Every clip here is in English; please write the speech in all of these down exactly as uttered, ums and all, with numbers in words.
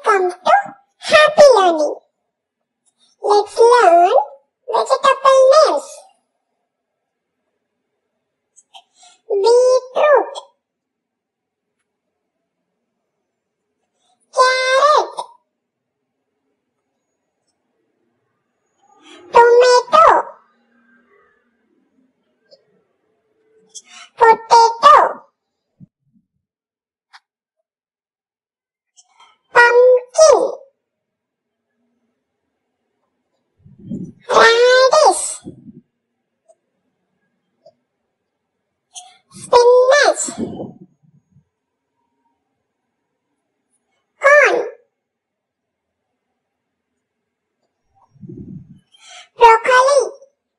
Welcome to Happy Learning. Let's learn vegetable names. Beetroot, carrot, tomato, potato, pumpkin, radish, spinach, corn, broccoli,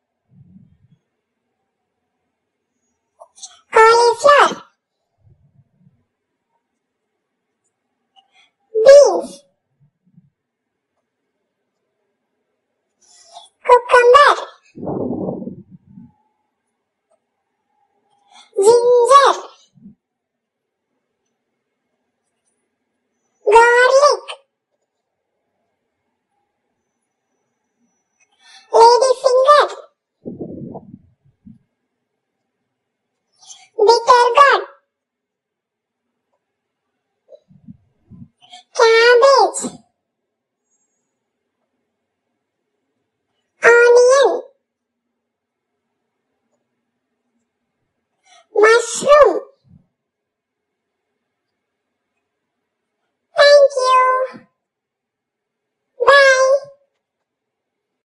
cauliflower, beans, cucumber, ginger, garlic, ladyfinger, bitter gourd, cabbage, onion, mushroom,